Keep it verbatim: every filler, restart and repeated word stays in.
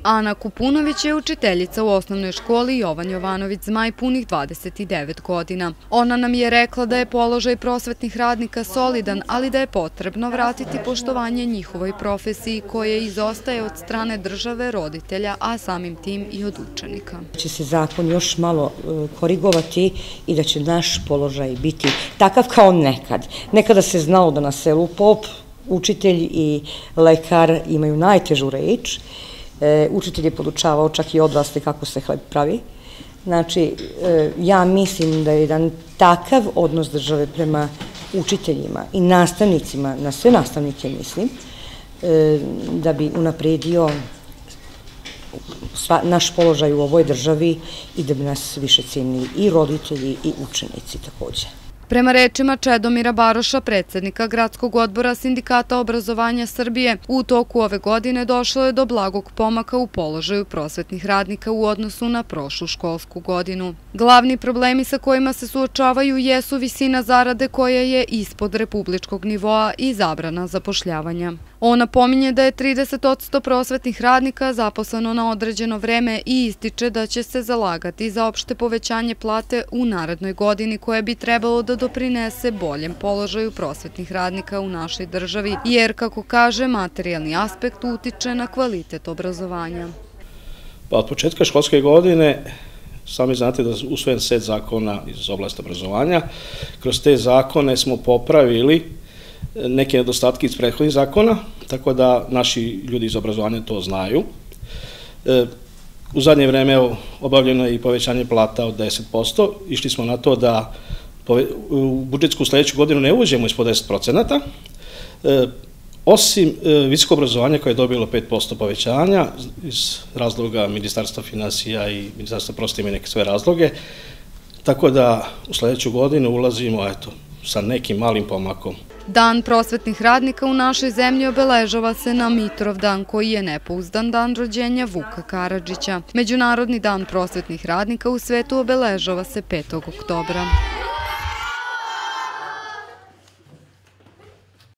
Ana Kupunović je učiteljica u osnovnoj školi Jovan Jovanović Zmaj punih dvadeset devet godina. Ona nam je rekla da je položaj prosvetnih radnika solidan, ali da je potrebno vratiti poštovanje njihovoj profesiji koje izostaje od strane države, roditelja, a samim tim i od učenika. Će se zakon još malo korigovati i da će naš položaj biti takav kao nekad. Nekada se znalo da na selu pop, učitelj i lekar imaju najtežu reč. Učitelj je podučavao čak i odrasle kako se hleb pravi. Znači, ja mislim da je jedan takav odnos države prema učiteljima i nastavnicima, na sve nastavnike mislim, da bi unapredio naš položaj u ovoj državi i da bi nas više cenili i roditelji i učenici također. Prema rečima Čedomira Baroša, predsjednika Gradskog odbora Sindikata obrazovanja Srbije, u toku ove godine došlo je do blagog pomaka u položaju prosvetnih radnika u odnosu na prošlu školsku godinu. Glavni problemi sa kojima se suočavaju jesu visina zarade koja je ispod republičkog nivoa i zabrana zapošljavanja. On napominje da je trideset posto prosvetnih radnika zaposleno na određeno vreme i ističe da će se zalagati za opšte povećanje plate u narednoj godini koje bi trebalo da doprinese boljem položaju prosvetnih radnika u našoj državi, jer, kako kaže, materijalni aspekt utiče na kvalitet obrazovanja. Pa od početka školske godine sami znate da je usvojen set zakona iz oblasti obrazovanja. Kroz te zakone smo popravili neke nedostatke iz prethodnih zakona, tako da naši ljudi iz obrazovanja to znaju. U zadnje vreme obavljeno je i povećanje plata od deset posto. Išli smo na to da u budžetsku sljedeću godinu ne uđemo ispod deset procenata, osim visoko obrazovanja koje je dobilo pet posto povećanja iz razloga Ministarstva finansija i Ministarstva prosvete imaju neke svoje razloge, tako da u sljedeću godinu ulazimo sa nekim malim pomakom. Dan prosvetnih radnika u našoj zemlji obeležava se na Mitrov dan, koji je nepouzdan dan rođenja Vuka Karadžića. Međunarodni dan prosvetnih radnika u svetu obeležava se petog oktobra.